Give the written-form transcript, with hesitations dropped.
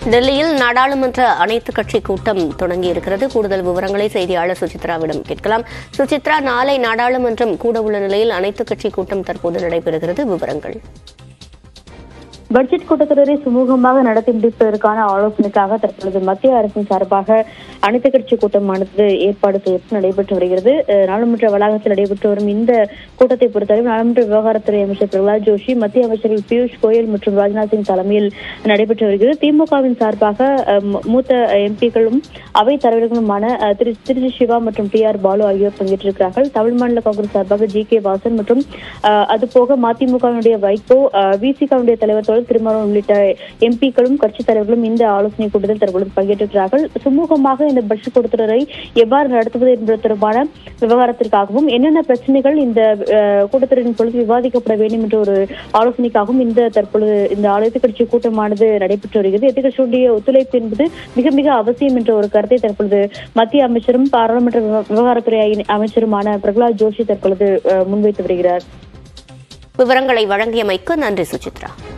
டெல்லியில் நாடாளுமன்ற அனைத்துக் கட்சி கூட்டம் தொடங்கியிருக்கிறது. கூடுதல் விவரங்களை செய்தியாளர் சுசித்ராவிடம் கேட்கலாம். சுசித்ரா, நாளை நாடாளுமன்றம் கூட உள்ள நிலையில் அனைத்துக் கட்சி கூட்டம் தற்போது நடைபெறுகிறது. விவரங்கள். பட்ஜெட் கூட்டத்தொடரை சுமூகமாக நடத்தி முடிப்பதற்கான ஆலோசனைக்காக தற்பொழுது மத்திய அரசின் சார்பாக அனைத்து கட்சி கூட்டமானது ஏற்பாடு செய்து நடைபெற்று வருகிறது. நாடாளுமன்ற வளாகத்தில் நடைபெற்று வரும் இந்த கூட்டத்தை பொறுத்தவரை நாடாளுமன்ற விவகாரத்துறை அமைச்சர் பிரகலாத் ஜோஷி, மத்திய அமைச்சர்கள் பியூஷ் கோயல் மற்றும் ராஜ்நாத் சிங் தலைமையில் நடைபெற்று வருகிறது. திமுகவின் சார்பாக மூத்த எம்பிக்களும் அவை தலைவர்களுமான திரு சிவா மற்றும் டி.ஆர். பாலு ஆகியோர் பங்கேற்றிருக்கிறார்கள். தமிழ் மாநில காங்கிரஸ் சார்பாக ஜி.கே. வாசன் மற்றும் அதுபோக மதிமுகவினுடைய வைகோ, விசிகாவுடைய தலைவர் திருமாவளவன் உள்ளிட்ட எம்பிக்களும் கட்சித் தலைவர்களும் இந்த ஆலோசனை கூட்டத்தில் தற்பொழுது பங்கேற்றிருக்கிறார்கள். சுமூகமாக இந்த பட்ஜெட் கூட்டத்தொடரை எவ்வாறு நடத்துவது என்பது தொடர்பான விவகாரத்திற்காகவும் என்னென்ன பிரச்சனைகள் இந்த கூட்டத்தொடரின் பொழுது விவாதிக்கப்பட வேண்டும் என்ற ஒரு ஆலோசனைக்காகவும் தற்பொழுது இந்த அனைத்துக் கட்சி கூட்டமானது நடைபெற்று வருகிறது. எதிர்க்கட்சியுடைய ஒத்துழைப்பு என்பது மிக மிக அவசியம் என்ற ஒரு கருத்தை தற்பொழுது மத்திய அமைச்சரும் பாராளுமன்ற விவகாரத்துறை அமைச்சருமான பிரகலாத் ஜோஷி தற்பொழுது முன்வைத்து வருகிறார். விவரங்களை வழங்கியமைக்கு நன்றி சுசித்ரா.